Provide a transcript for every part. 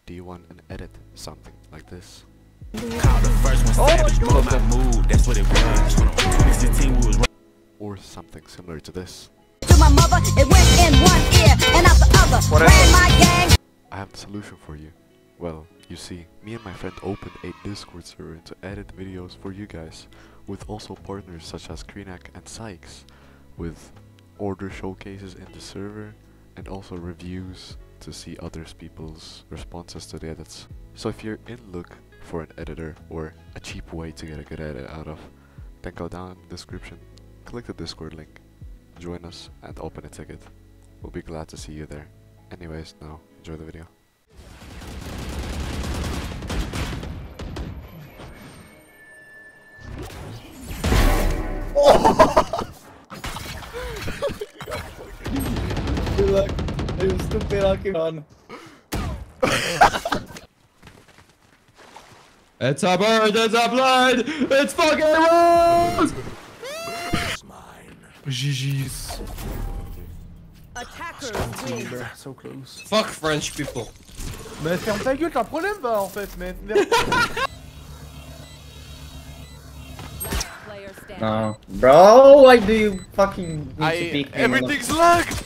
do you want an edit something like this? Or something similar to this? To my mother, it went in one ear and out the other. Ran my gang. I have the solution for you. Well, you see, me and my friend opened a Discord server to edit videos for you guys, with also partners such as Kreenak and Sykes, with order showcases in the server and also reviews to see other people's responses to the edits. So if you're in look for an editor or a cheap way to get a good edit out of, then go down in the description, click the Discord link, join us and open a ticket. We'll be glad to see you there. Anyways, now enjoy the video. You stupid lucky man. It's a bird, it's a blood, it's fucking Rose! It's mine. GG's. Attackers win. So close. Fuck French people. Mais ferme ta gueule, t'as un problème bah en fait, mais No. Bro, why do you fucking need to pick me? Everything's lagged!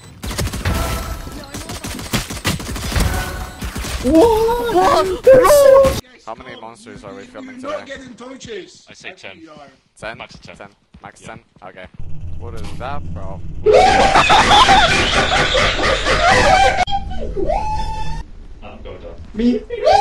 What? Bro! How many monsters are we filming today? I say 10. 10? Max 10. Max Yeah. 10? Okay. What is that, bro? Go down. Me?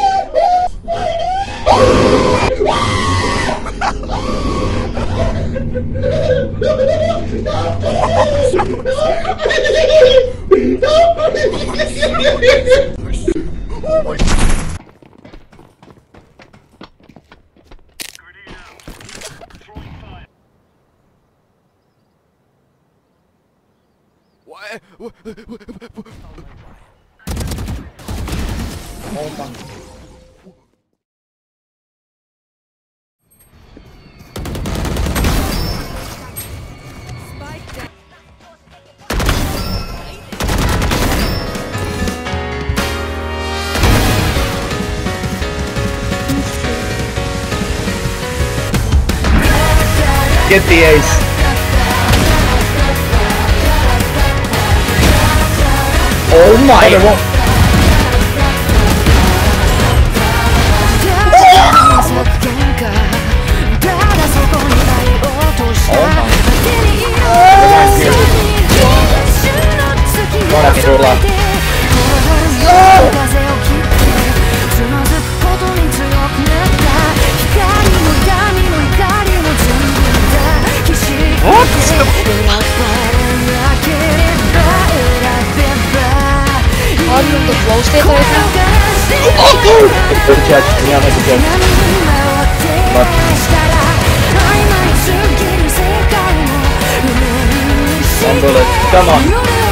What? Get the ace. Oh my god. Good catch, yeah, that's a good. One bullet, come on.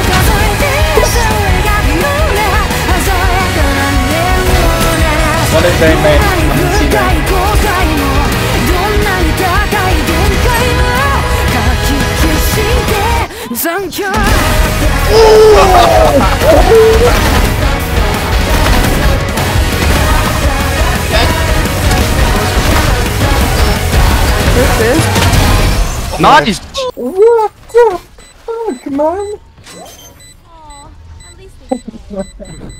One is very main, I'm see that. Nice! What the fuck, man? Aw, at least they